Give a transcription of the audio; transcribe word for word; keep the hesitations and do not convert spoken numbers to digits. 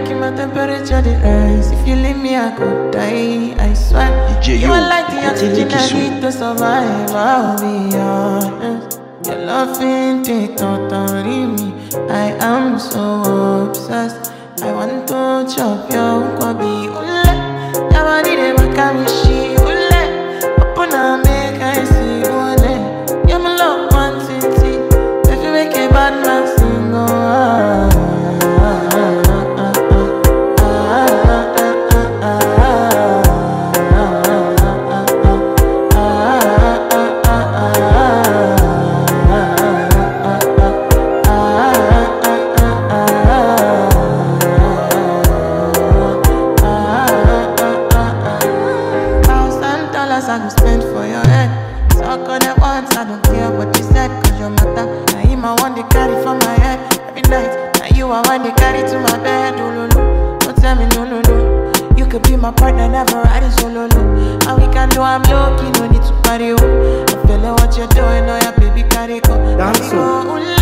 making my temperature the rise. If you leave me, I could die. I swear. You are like the oxygen I need to survive. I'll be honest. Your loving thing totally me. I am so obsessed. I want to chop your kobe. Ule, your body they make me she. Ule, open up make I see. Ule, you're my love one city. If you make a bad man sing, oh ah. I go spend for your head. Talk on it once, I don't care what you said. Cause your matter, now him I want to carry for my head. Every night, now you I want to carry to my bed. Oh, no, no, don't tell me no, no, no. You could be my partner, never ride it solo, no. And we can do I'm low-key, no need to party, oh. I feel like what you're doing, oh yeah, baby, carry go. Carry go,